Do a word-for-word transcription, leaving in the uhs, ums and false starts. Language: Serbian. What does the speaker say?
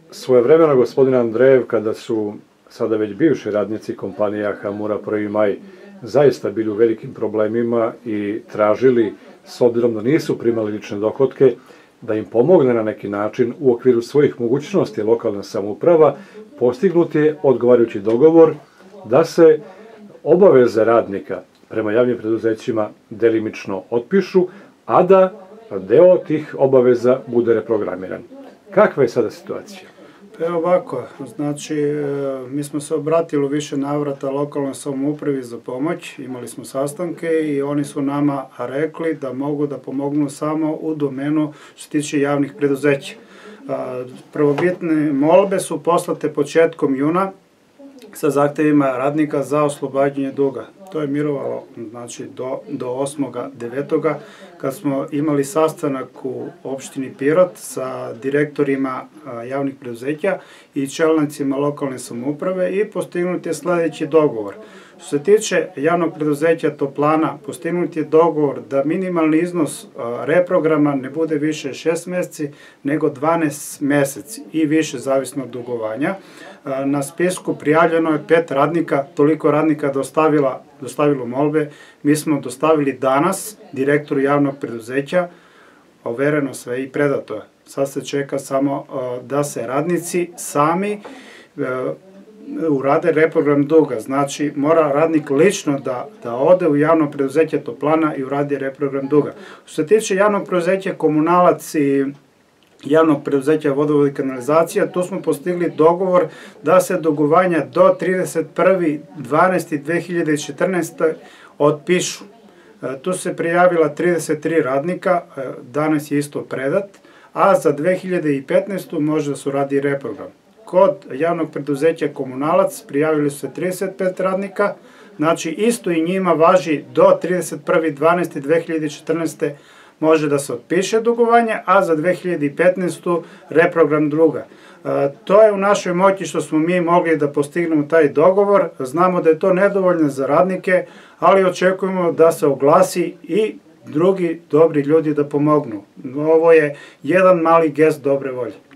Svojevremeno gospodin Andrejev, kada su sada već bivši radnici kompanija Hamura Prvi maj zaista bili u velikim problemima i tražili, s obzirom da nisu primali lične dohotke, da im pomogne na neki način u okviru svojih mogućnosti lokalna samouprava, postignut je odgovarajući dogovor da se obaveze radnika prema javnim preduzećima delimično otpišu, a da deo tih obaveza bude reprogramiran. Kakva je sada situacija? Evo ovako, znači mi smo se obratili u više navrata lokalnoj samoupravi za pomoć, imali smo sastanke i oni su nama rekli da mogu da pomognu samo u domenu što se tiče javnih preduzeća. Prvobitne molbe su poslate početkom juna sa zahtevima radnika za oslobađanje duga. To je mirovalo znači, do, do osmog devetoga kad smo imali sastanak u opštini Pirot sa direktorima a, javnih preduzeća i čelnicima lokalne samouprave i postignut je sledeći dogovor. Što se tiče javnog preduzeća Toplana, postignut je dogovor da minimalni iznos a, reprograma ne bude više šest meseci nego dvanaest meseci i više zavisno od dugovanja. A, na spisku prijavljeno je pet radnika, toliko radnika dostavila dostavilo molbe, mi smo dostavili danas direktoru javnog preduzeća, overeno sve i predato je. Sad se čeka samo uh, da se radnici sami uh, urade reprogram duga, znači mora radnik lično da, da ode u javno preduzeće Toplana i uradi reprogram duga. Što se tiče javnog preduzeća Komunalac i javnog preduzeća Vodovod i kanalizacija, tu smo postigli dogovor da se dugovanja do trideset prvog decembra dve hiljade četrnaeste. otpišu. Tu se prijavila trideset tri radnika, danas je isto predat, a za dve hiljade petnaestu. može da se uradi reprogram. Kod javnog preduzeća Komunalac prijavili su se trideset pet radnika, znači isto i njima važi do trideset prvog decembra dve hiljade četrnaeste. može da se otpiše dugovanje, a za dve hiljade petnaestu. reprogram druga. E, to je u našoj moći što smo mi mogli da postignemo taj dogovor. Znamo da je to nedovoljno za radnike, ali očekujemo da se oglasi i drugi dobri ljudi da pomognu. Ovo je jedan mali gest dobre volje.